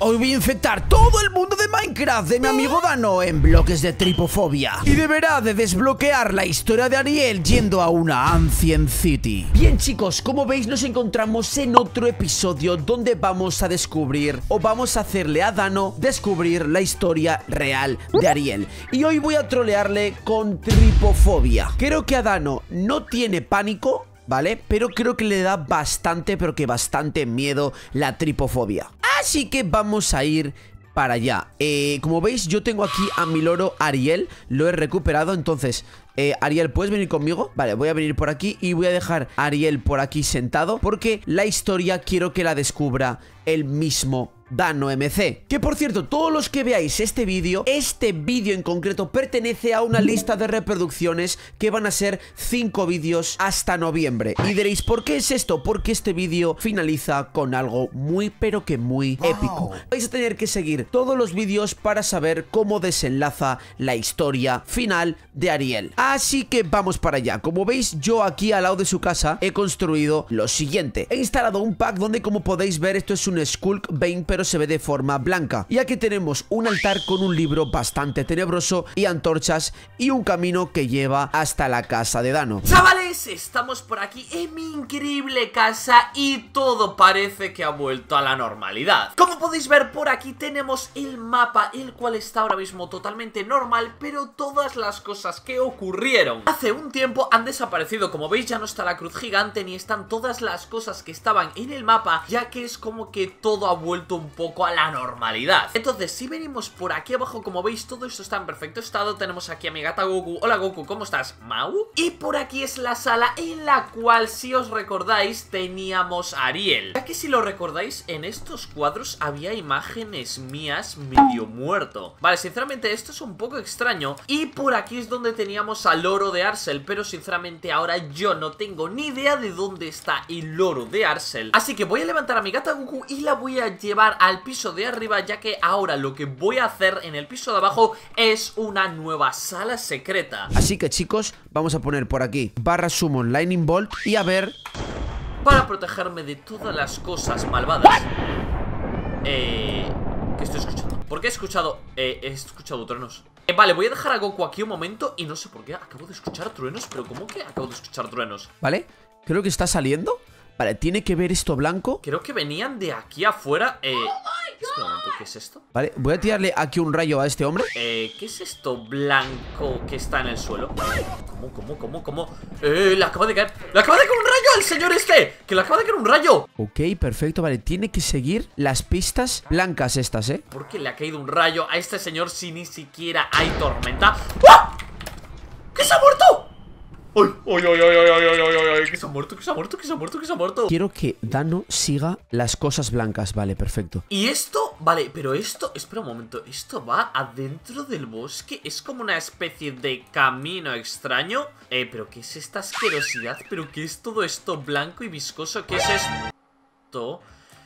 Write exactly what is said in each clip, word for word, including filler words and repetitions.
Hoy voy a infectar todo el mundo de Minecraft de mi amigo Dano en bloques de tripofobia. Y deberá de desbloquear la historia de Ariel yendo a una Ancient City. Bien chicos, como veis nos encontramos en otro episodio donde vamos a descubrir o vamos a hacerle a Dano descubrir la historia real de Ariel. Y hoy voy a trolearle con tripofobia. Creo que a Dano no tiene pánico, ¿vale? Pero creo que le da bastante, pero que bastante miedo la tripofobia. Así que vamos a ir para allá. eh, Como veis yo tengo aquí a mi loro Ariel. Lo he recuperado, entonces eh, Ariel, ¿puedes venir conmigo? Vale, voy a venir por aquí y voy a dejar a Ariel por aquí sentado, porque la historia quiero que la descubra el mismo Dano M C. Que por cierto, todos los que veáis este vídeo, este vídeo en concreto pertenece a una lista de reproducciones que van a ser cinco vídeos hasta noviembre. Y diréis, ¿por qué es esto? Porque este vídeo finaliza con algo muy pero que muy wow. épico. Vais a tener que seguir todos los vídeos para saber cómo desenlaza la historia final de Ariel. Así que vamos para allá. Como veis, yo aquí al lado de su casa he construido lo siguiente. He instalado un pack donde, como podéis ver, esto es un Skulk Vein, pero se ve de forma blanca. Y aquí tenemos un altar con un libro bastante tenebroso y antorchas y un camino que lleva hasta la casa de Dano. Chavales, estamos por aquí en mi increíble casa y todo parece que ha vuelto a la normalidad. Como podéis ver, por aquí tenemos el mapa, el cual está ahora mismo totalmente normal, pero todas las cosas que ocurrieron hace un tiempo han desaparecido. Como veis, ya no está la cruz gigante ni están todas las cosas que estaban en el mapa, ya que es como que todo ha vuelto un poco a la normalidad. Entonces, si venimos por aquí abajo, como veis, todo esto está en perfecto estado. Tenemos aquí a mi gata Goku. Hola Goku, ¿cómo estás? Mau. Y por aquí es la sala en la cual, si os recordáis, teníamos a Ariel. Ya que si lo recordáis, en estos cuadros había imágenes mías medio muerto. Vale, sinceramente esto es un poco extraño. Y por aquí es donde teníamos al loro de Arcel, pero sinceramente ahora yo no tengo ni idea de dónde está el loro de Arcel. Así que voy a levantar a mi gata Goku y la voy a llevar al piso de arriba, ya que ahora lo que voy a hacer en el piso de abajo es una nueva sala secreta. Así que chicos, vamos a poner por aquí barra summon lightning bolt y a ver... Para protegerme de todas las cosas malvadas. Eh... ¿Qué estoy escuchando? ¿Por qué he escuchado? Eh, he escuchado truenos. Eh, vale, voy a dejar a Goku aquí un momento y no sé por qué acabo de escuchar truenos. Pero ¿cómo que acabo de escuchar truenos? Vale, creo que está saliendo. Vale, tiene que ver esto blanco. Creo que venían de aquí afuera. Eh... Espera un momento, ¿qué es esto? Vale, voy a tirarle aquí un rayo a este hombre. Eh, ¿qué es esto blanco que está en el suelo? ¿Cómo, cómo, cómo, cómo? Eh, le acaba de caer Le acaba de caer un rayo al señor este. Que le acaba de caer un rayo. Ok, perfecto, vale, tiene que seguir las pistas blancas estas, ¿eh? ¿Por qué le ha caído un rayo a este señor si ni siquiera hay tormenta? ¡Ah! ¿Qué se ha muerto? ¡Ay, ay, ay, ay, ay, ay, ay, ay! ¿Qué se ha muerto? ¿Qué se ha muerto? ¿Qué se ha muerto? ¿Qué se ha muerto? Quiero que Dano siga las cosas blancas, vale, perfecto. ¿Y esto? Vale, pero esto... Espera un momento, ¿esto va adentro del bosque? ¿Es como una especie de camino extraño? Eh, ¿pero qué es esta asquerosidad? ¿Pero qué es todo esto blanco y viscoso? ¿Qué es esto?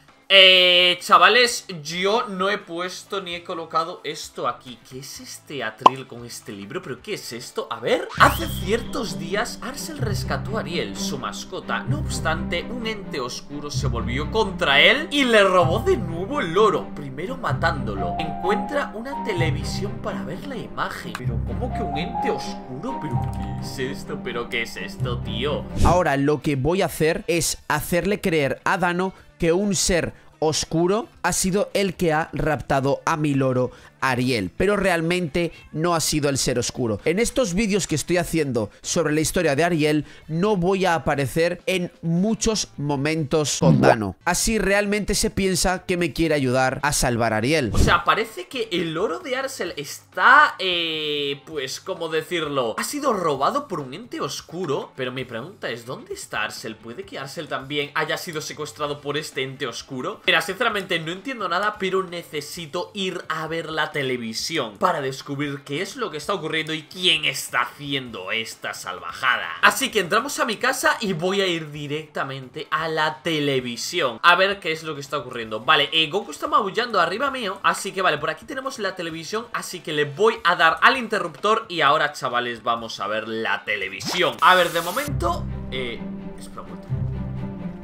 Eh, chavales, yo no he puesto ni he colocado esto aquí. ¿Qué es este atril con este libro? ¿Pero qué es esto? A ver. Hace ciertos días Arcel rescató a Ariel, su mascota. No obstante, un ente oscuro se volvió contra él y le robó de nuevo el loro, primero matándolo. Encuentra una televisión para ver la imagen. ¿Pero cómo que un ente oscuro? ¿Pero qué es esto? ¿Pero qué es esto, tío? Ahora lo que voy a hacer es hacerle creer a Dano que un ser oscuro ha sido el que ha raptado a mi loro Ariel, pero realmente no ha sido el ser oscuro. En estos vídeos que estoy haciendo sobre la historia de Ariel no voy a aparecer en muchos momentos con Dano. Así realmente se piensa que me quiere ayudar a salvar a Ariel. O sea, parece que el loro de Arcel está, eh, pues, ¿cómo decirlo? Ha sido robado por un ente oscuro. Pero mi pregunta es, ¿dónde está Arcel? ¿Puede que Arcel también haya sido secuestrado por este ente oscuro? Mira, sinceramente no entiendo nada, pero necesito ir a ver la televisión para descubrir qué es lo que está ocurriendo y quién está haciendo esta salvajada. Así que entramos a mi casa y voy a ir directamente a la televisión a ver qué es lo que está ocurriendo. Vale, eh, Goku está maullando arriba mío, así que vale, por aquí tenemos la televisión, así que le voy a dar al interruptor y ahora, chavales, vamos a ver la televisión. A ver, de momento... Eh... Espera un momento.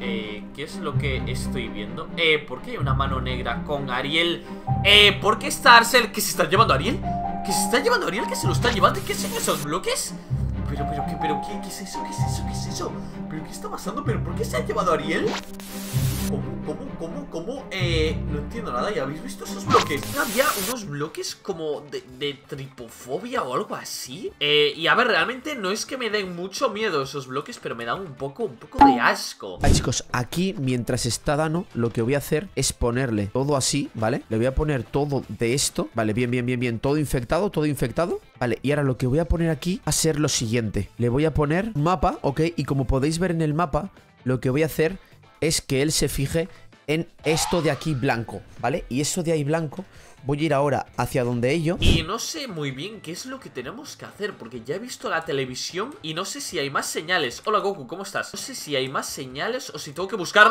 eh, ¿qué es lo que estoy viendo? Eh, ¿por qué hay una mano negra con Ariel? Eh, ¿por qué está Arcel? ¿Que se está llevando a Ariel? ¿Que se está llevando a Ariel? ¿Que se lo está llevando? ¿Qué son esos bloques? Pero, pero, ¿qué, pero, ¿qué, qué es eso? ¿Qué es eso? ¿Qué es eso? ¿Pero qué está pasando? ¿Pero por qué se ha llevado a Ariel? ¿Cómo, cómo, cómo, cómo? Eh, no entiendo nada. ¿Ya habéis visto esos bloques? Había unos bloques como de, de tripofobia o algo así. Eh, y a ver, realmente no es que me den mucho miedo esos bloques, pero me dan un poco, un poco de asco. Vale, chicos, aquí mientras está Dano, lo que voy a hacer es ponerle todo así, ¿vale? Le voy a poner todo de esto, ¿vale? Bien, bien, bien, bien. Todo infectado, todo infectado. Vale, y ahora lo que voy a poner aquí va a ser lo siguiente. Le voy a poner un mapa, ¿ok? Y como podéis ver en el mapa, lo que voy a hacer es que él se fije en esto de aquí blanco, ¿vale? Y eso de ahí blanco, voy a ir ahora hacia donde ello. Y no sé muy bien qué es lo que tenemos que hacer, porque ya he visto la televisión y no sé si hay más señales. Hola Goku, ¿cómo estás? No sé si hay más señales o si tengo que buscar...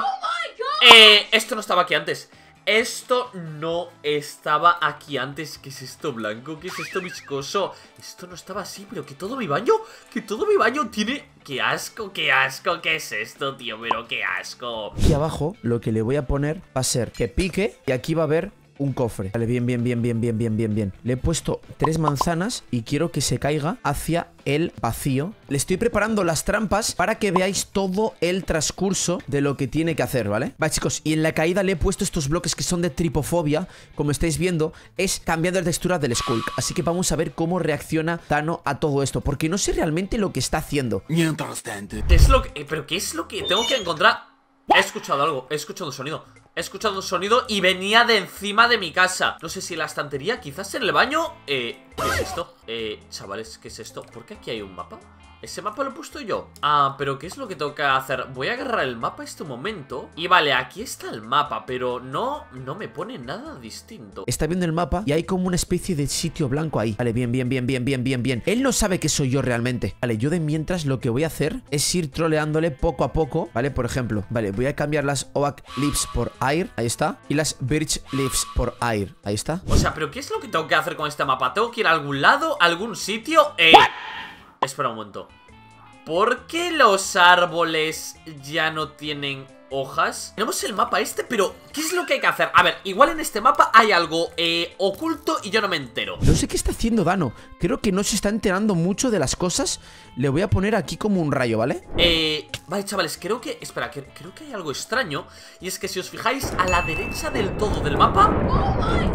Eh, esto no estaba aquí antes. Esto no estaba aquí antes. ¿Qué es esto blanco? ¿Qué es esto viscoso? Esto no estaba así, pero que todo mi baño, que todo mi baño tiene... ¡Qué asco, qué asco! ¿Qué es esto, tío? Pero qué asco. Aquí abajo lo que le voy a poner va a ser que pique y aquí va a haber un cofre. Vale, bien, bien, bien, bien, bien, bien, bien, bien. Le he puesto tres manzanas y quiero que se caiga hacia el vacío. Le estoy preparando las trampas para que veáis todo el transcurso de lo que tiene que hacer, ¿vale? Vale, chicos, y en la caída le he puesto estos bloques que son de tripofobia. Como estáis viendo, es cambiando la textura del Skulk. Así que vamos a ver cómo reacciona Dano a todo esto, porque no sé realmente lo que está haciendo. ¿Qué es lo que... Eh, pero qué es lo que tengo que encontrar? He escuchado algo, he escuchado un sonido. He escuchado un sonido y venía de encima de mi casa. No sé si en la estantería, quizás en el baño. Eh, ¿qué es esto? Eh, chavales, ¿qué es esto? ¿Por qué aquí hay un mapa? Ese mapa lo he puesto yo. Ah, pero ¿qué es lo que tengo que hacer? Voy a agarrar el mapa este momento. Y vale, aquí está el mapa, pero no, no me pone nada distinto. Está viendo el mapa y hay como una especie de sitio blanco ahí. Vale, bien, bien, bien, bien, bien, bien, bien. Él no sabe que soy yo realmente. Vale, yo de mientras lo que voy a hacer es ir troleándole poco a poco. Vale, por ejemplo, vale, voy a cambiar las Oak Leaves por Air. Ahí está. Y las Birch Leaves por Air. Ahí está. O sea, ¿pero qué es lo que tengo que hacer con este mapa? ¿Tengo que ir a algún lado? ¿A algún sitio? Eh... Espera un momento. ¿Por qué los árboles ya no tienen hojas? Tenemos el mapa este, pero ¿qué es lo que hay que hacer? A ver, igual en este mapa hay algo eh, oculto y yo no me entero. No sé qué está haciendo Dano. Creo que no se está enterando mucho de las cosas. Le voy a poner aquí como un rayo, ¿vale? Eh... Vale, chavales, creo que... Espera, que, creo que hay algo extraño. Y es que si os fijáis a la derecha del todo del mapa... ¡Oh, my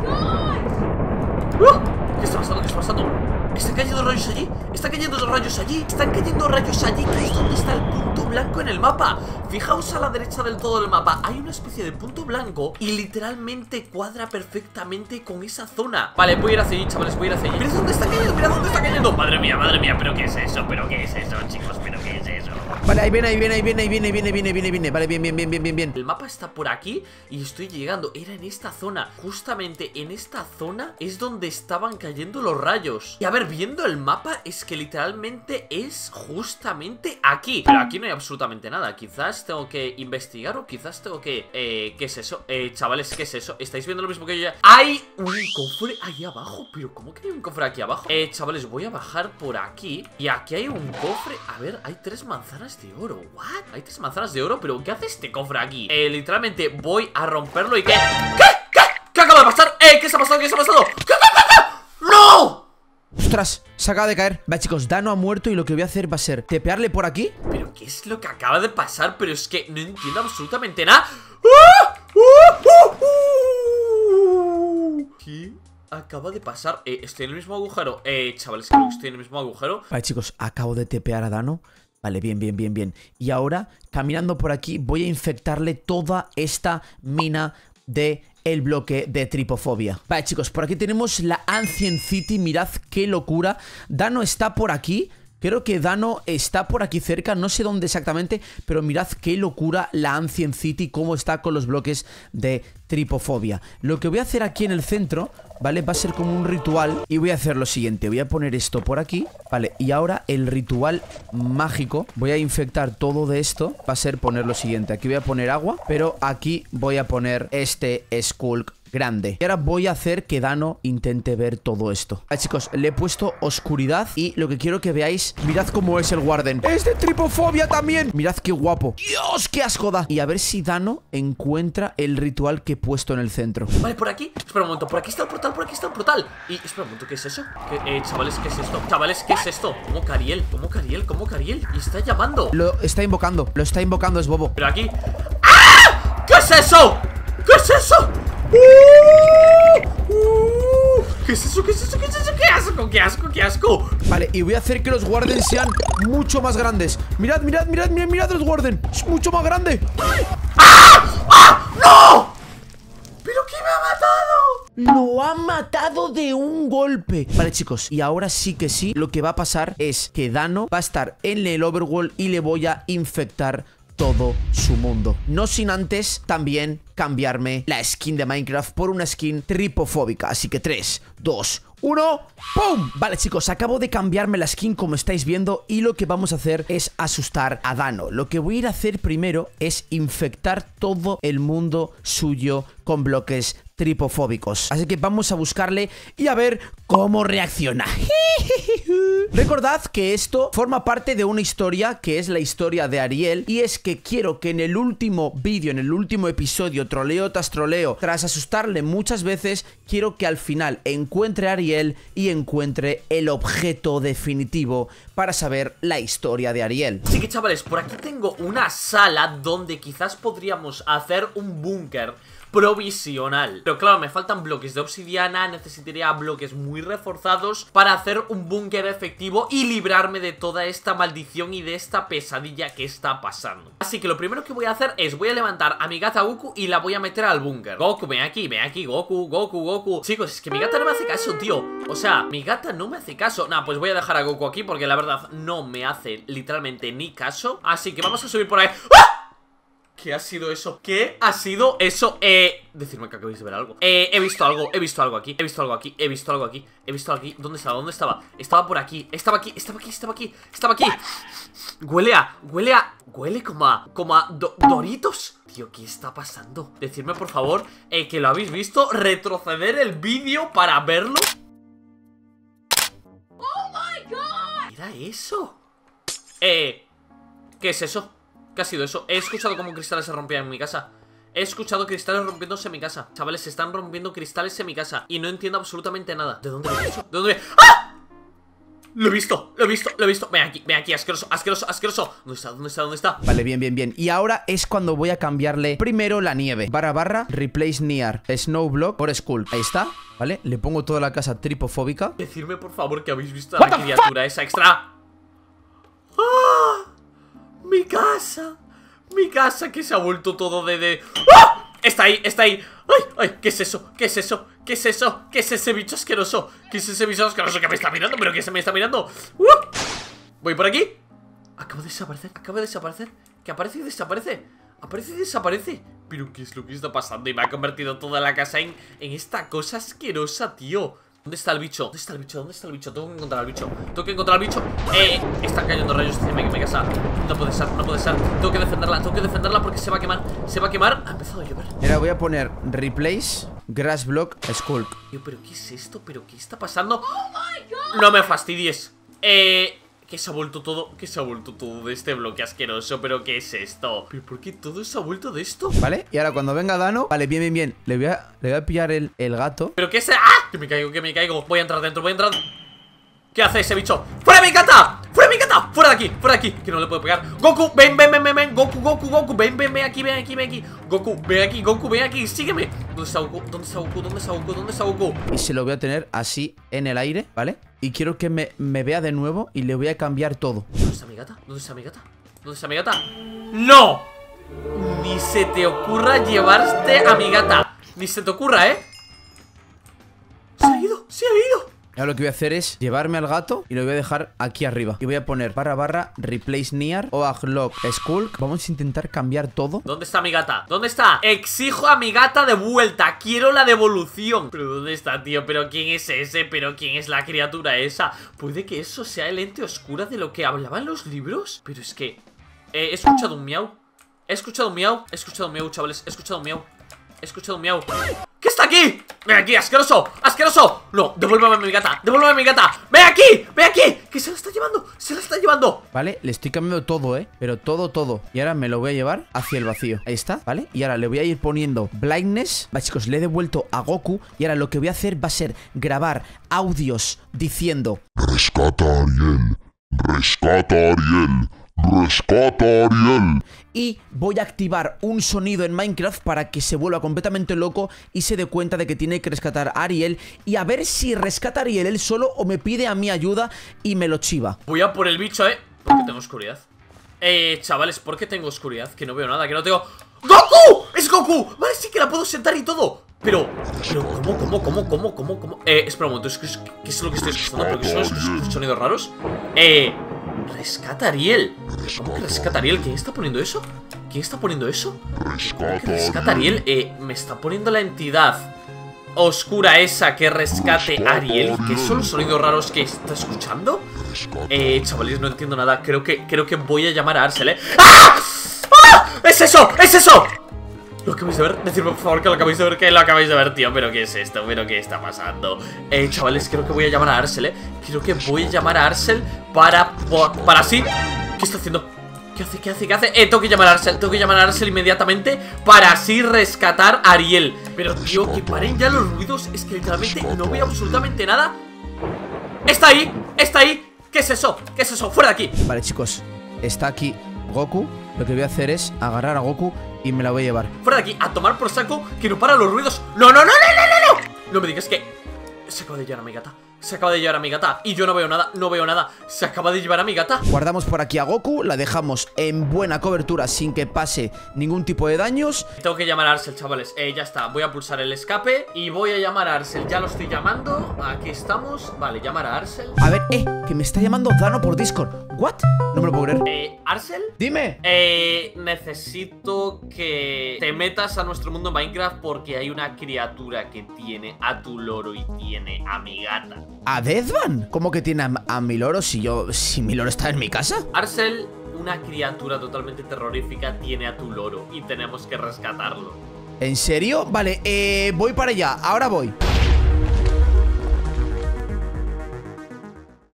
God! ¡Uh! ¿Qué está pasando? ¿Qué está pasando? ¿Están cayendo rayos allí? ¿Están cayendo rayos allí? ¿Están cayendo rayos allí? Que es donde está el punto blanco en el mapa. Fijaos a la derecha del todo del mapa. Hay una especie de punto blanco y literalmente cuadra perfectamente con esa zona. Vale, voy a ir hacia allí, chavales, voy a ir hacia allí. ¡Mira dónde está cayendo! ¡Mira dónde está cayendo! Madre mía, madre mía, ¿pero qué es eso? ¿Pero qué es eso, chicos? ¿Pero qué es eso? Vale, ahí viene, ahí viene, ahí viene, ahí viene, viene, viene, viene, viene. Vale, bien, bien, bien, bien, bien, bien. El mapa está por aquí y estoy llegando. Era en esta zona. Justamente en esta zona es donde estaban cayendo los rayos. Y a ver, viendo el mapa es que literalmente es justamente aquí. Pero aquí no hay absolutamente nada. Quizás tengo que investigar o quizás tengo que... Eh, ¿qué es eso? Eh, chavales, ¿qué es eso? ¿Estáis viendo lo mismo que yo ya? ¡Hay un cofre ahí abajo! ¿Pero cómo que hay un cofre aquí abajo? Eh, chavales, voy a bajar por aquí. Y aquí hay un cofre. A ver, hay tres manzanas de oro. ¿What? Hay tres manzanas de oro, pero ¿qué hace este cofre aquí? Eh, literalmente voy a romperlo y ¿qué? ¿Qué? ¿Qué? ¿Qué acaba de pasar? Eh, ¿qué está pasando? ¿Qué está pasando? ¿Qué? ¿Qué? ¿Qué? ¿Qué? ¡No! ¡Ostras! Se acaba de caer. Vale, chicos, Dano ha muerto y lo que voy a hacer va a ser tepearle por aquí. ¿Pero qué es lo que acaba de pasar? Pero es que no entiendo absolutamente nada. ¡Ah! ¡Uh! ¡Uh! ¡Uh! ¿Qué acaba de pasar? Eh, estoy en el mismo agujero. Eh, chavales, creo que estoy en el mismo agujero. Vale, chicos, acabo de tepear a Dano. Vale, bien, bien, bien, bien. Y ahora, caminando por aquí, voy a infectarle toda esta mina de el bloque de tripofobia. Vale, chicos, por aquí tenemos la Ancient City. Mirad qué locura. Dano está por aquí. Creo que Dano está por aquí cerca, no sé dónde exactamente, pero mirad qué locura la Ancient City, cómo está con los bloques de tripofobia. Lo que voy a hacer aquí en el centro, ¿vale? Va a ser como un ritual y voy a hacer lo siguiente. Voy a poner esto por aquí, ¿vale? Y ahora el ritual mágico, voy a infectar todo de esto. Va a ser poner lo siguiente. Aquí voy a poner agua, pero aquí voy a poner este Skulk grande. Y ahora voy a hacer que Dano intente ver todo esto. Vale, chicos, le he puesto oscuridad. Y lo que quiero que veáis, mirad cómo es el Warden. Es de tripofobia también. Mirad qué guapo. Dios, qué asco da. Y a ver si Dano encuentra el ritual que he puesto en el centro. Vale, por aquí, espera un momento, por aquí está el portal, por aquí está el portal. Y espera un momento, ¿qué es eso? ¿Qué, eh, chavales, ¿qué es esto? Chavales, ¿qué es esto? ¿Cómo Cariel? ¿Cómo Cariel? ¿Cómo Cariel? Y está llamando. Lo está invocando, lo está invocando, es bobo. Pero aquí... ¡Ah! ¿Qué es eso? ¿Qué es eso? ¡Uh! ¡Uh! ¿Qué es eso? ¿Qué es eso? ¿Qué es eso? ¡Qué asco! ¡Qué asco! ¡Qué asco! Vale, y voy a hacer que los Warden sean mucho más grandes. Mirad, mirad, mirad, mirad, mirad los Warden. Es mucho más grande. ¡Ah! ¡Ah! ¡No! ¿Pero qué me ha matado? Lo ha matado de un golpe. Vale, chicos, y ahora sí que sí. Lo que va a pasar es que Dano va a estar en el overworld y le voy a infectar todo su mundo. No sin antes también cambiarme la skin de Minecraft por una skin tripofóbica. Así que tres, dos, uno, ¡pum! Vale, chicos, acabo de cambiarme la skin como estáis viendo. Y lo que vamos a hacer es asustar a Dano. Lo que voy a ir a hacer primero es infectar todo el mundo suyo con bloques tripofóbicos. Así que vamos a buscarle y a ver cómo reacciona. Recordad que esto forma parte de una historia que es la historia de Ariel. Y es que quiero que en el último vídeo, en el último episodio, troleo tras troleo, tras asustarle muchas veces, quiero que al final encuentre a Ariel y encuentre el objeto definitivo para saber la historia de Ariel. Así que, chavales, por aquí tengo una sala donde quizás podríamos hacer un búnker provisional. Pero claro, me faltan bloques de obsidiana. Necesitaría bloques muy reforzados para hacer un búnker efectivo y librarme de toda esta maldición y de esta pesadilla que está pasando. Así que lo primero que voy a hacer es voy a levantar a mi gata Goku y la voy a meter al búnker. Goku, ven aquí, ven aquí, Goku, Goku, Goku. Chicos, es que mi gata no me hace caso, tío. O sea, mi gata no me hace caso. Nah, pues voy a dejar a Goku aquí porque la verdad no me hace literalmente ni caso. Así que vamos a subir por ahí. ¡Ah! ¿Qué ha sido eso? ¿Qué ha sido eso? Eh... Decidme que acabéis de ver algo. Eh, he visto algo, he visto algo aquí. He visto algo aquí, he visto algo aquí. He visto algo aquí. ¿Dónde estaba? ¿Dónde estaba? Estaba por aquí, estaba aquí, estaba aquí, estaba aquí. Estaba aquí. Huele a... Huele a... Huele como a... Como a... Do, Doritos. Tío, ¿qué está pasando? Decidme, por favor, eh, que lo habéis visto. Retroceder el vídeo para verlo. ¡Oh, my God! ¿Era eso? Eh... ¿Qué es eso? ¿Qué ha sido eso? He escuchado cómo cristales se rompían en mi casa. He escuchado cristales rompiéndose en mi casa. Chavales, se están rompiendo cristales en mi casa y no entiendo absolutamente nada. ¿De dónde viene eso? ¿De dónde viene? ¡Ah! Lo he visto, lo he visto, lo he visto. Ven aquí, ven aquí, asqueroso, asqueroso, asqueroso. ¿Dónde está? ¿Dónde está? ¿Dónde está? Vale, bien, bien, bien. Y ahora es cuando voy a cambiarle primero la nieve. Barra, barra, replace near snow block por skull. Ahí está, ¿vale? Le pongo toda la casa tripofóbica. Decidme, por favor, que habéis visto a la criatura esa extra. ¡Ah! Mi casa. Mi casa que se ha vuelto todo de... de... ¡Ah! Está ahí, está ahí. ¡Ay, ay! ¿Qué es eso? ¿Qué es eso? ¿Qué es eso? ¿Qué es ese bicho asqueroso? ¿Qué es ese bicho asqueroso que me está mirando? ¿Pero qué se me está mirando? ¡Uh! Voy por aquí. Acabo de desaparecer, acabo de desaparecer. Que aparece y desaparece. Aparece y desaparece. ¿Pero qué es lo que está pasando? Y me ha convertido toda la casa en, en esta cosa asquerosa, tío. ¿Dónde está el bicho? ¿Dónde está el bicho? ¿Dónde está el bicho? Tengo que encontrar al bicho. Tengo que encontrar al bicho. Eh, están cayendo rayos encima de mi casa. No puede ser, no puede ser. Tengo que defenderla, tengo que defenderla porque se va a quemar. Se va a quemar. Ha empezado a llover. Ahora voy a poner replace grass block skulk. Tío, pero ¿qué es esto? ¿Pero qué está pasando? Oh my God. No me fastidies. Eh... ¿Qué se ha vuelto todo? ¿Qué se ha vuelto todo de este bloque asqueroso? ¿Pero qué es esto? ¿Pero por qué todo se ha vuelto de esto? Vale, y ahora cuando venga Dano. Vale, bien, bien, bien. Le voy a, le voy a pillar el, el gato. ¿Pero qué es? ¡Ah! Que me caigo, que me caigo. Voy a entrar dentro, voy a entrar. ¿Qué hace ese bicho? ¡Fuera mi gata! ¡Fuera mi gata! ¡Fuera de aquí! ¡Fuera de aquí! Que no le puedo pegar. Goku, ven, ven, ven, ven, ven. Goku, Goku, Goku. Ven, ven, ven aquí, ven aquí, ven aquí. Goku, ven aquí, Goku, ven aquí. Sígueme. ¿Dónde está Goku? ¿Dónde está Goku? ¿Dónde está Goku? ¿Dónde está Goku? Y se lo voy a tener así en el aire, ¿vale? Y quiero que me, me vea de nuevo y le voy a cambiar todo. ¿Dónde está mi gata? ¿Dónde está mi gata? ¿Dónde está mi gata? ¡No! Ni se te ocurra llevarte a mi gata. Ni se te ocurra, ¿eh? Se ha ido, se ha ido. Ahora lo que voy a hacer es llevarme al gato y lo voy a dejar aquí arriba. Y voy a poner barra barra replace near o aglock skulk. Vamos a intentar cambiar todo. ¿Dónde está mi gata? ¿Dónde está? Exijo a mi gata de vuelta. Quiero la devolución. ¿Pero dónde está, tío? ¿Pero quién es ese? ¿Pero quién es la criatura esa? ¿Puede que eso sea el ente oscura de lo que hablaban los libros? Pero es que... Eh, he escuchado un miau. He escuchado un miau. He escuchado un miau, chavales. He escuchado un miau. He escuchado un miau. ¿Qué está aquí? Ven aquí, asqueroso, asqueroso. No, devuélveme a mi gata, devuélveme a mi gata. Ven aquí, ven aquí. Que se la está llevando, se la está llevando. Vale, le estoy cambiando todo, ¿eh? Pero todo, todo. Y ahora me lo voy a llevar hacia el vacío. Ahí está, ¿vale? Y ahora le voy a ir poniendo blindness. Vale, chicos, le he devuelto a Goku. Y ahora lo que voy a hacer va a ser grabar audios diciendo: rescata a Ariel, rescata a Ariel, rescata a Ariel. Y voy a activar un sonido en Minecraft para que se vuelva completamente loco y se dé cuenta de que tiene que rescatar a Ariel. Y a ver si rescata a Ariel él solo o me pide a mí ayuda y me lo chiva. Voy a por el bicho, ¿eh? ¿Por qué tengo oscuridad? Eh, chavales, ¿por qué tengo oscuridad? Que no veo nada, que no tengo... ¡Goku! ¡Es Goku! Vale, sí que la puedo sentar y todo. Pero, pero, ¿cómo, cómo, cómo, cómo, cómo, cómo? Eh, espera un momento, ¿qué es, qué es lo que estoy escuchando? Porque son esos sonidos raros. Eh... Rescata a Ariel. ¿Cómo que rescata a Ariel? ¿Quién está poniendo eso? ¿Quién está poniendo eso? ¿Cómo que rescata a Ariel? Eh, me está poniendo la entidad oscura esa que rescate a Ariel. ¿Qué son los sonidos raros que está escuchando? Eh, chavales, no entiendo nada. Creo que, creo que voy a llamar a Arcel, ¿eh? ¡Ah! ¡Ah! ¡Es eso! ¡Es eso! ¿Lo acabáis de ver? Decidme por favor que lo acabáis de ver, que lo acabáis de ver, tío. ¿Pero qué es esto? ¿Pero qué está pasando? Eh, chavales, creo que voy a llamar a Arcel, ¿eh? Creo que voy a llamar a Arcel para... Para así... ¿Qué está haciendo? ¿Qué hace? ¿Qué hace? ¿Qué hace? Eh, tengo que llamar a Arcel, tengo que llamar a Arcel inmediatamente para así rescatar a Ariel. Pero, tío, que paren ya los ruidos. Es que literalmente no veo absolutamente nada. ¡Está ahí! ¡Está ahí! ¿Qué es eso? ¿Qué es eso? ¡Fuera de aquí! Vale, chicos, está aquí Goku. Lo que voy a hacer es agarrar a Goku y me la voy a llevar. Fuera de aquí, a tomar por saco, que no para los ruidos. ¡No, no, no, no, no, no, no! No me digas que... Se acaba de llevar a mi gata. Se acaba de llevar a mi gata. Y yo no veo nada, no veo nada. Se acaba de llevar a mi gata. Guardamos por aquí a Goku, la dejamos en buena cobertura sin que pase ningún tipo de daños. Tengo que llamar a Arcel, chavales. Eh, ya está, voy a pulsar el escape y voy a llamar a Arcel. Ya lo estoy llamando, aquí estamos. Vale, llamar a Arcel. A ver, eh, que me está llamando Dano por Discord. ¿What? No me lo puedo creer. Eh, ¿Arcel? Dime. Eh, necesito que te metas a nuestro mundo Minecraft porque hay una criatura que tiene a tu loro y tiene a mi gata. ¿A Deathman? ¿Cómo que tiene a, a mi loro si yo... si mi loro está en mi casa? Arcel, una criatura totalmente terrorífica tiene a tu loro y tenemos que rescatarlo. ¿En serio? Vale, eh, voy para allá, ahora voy.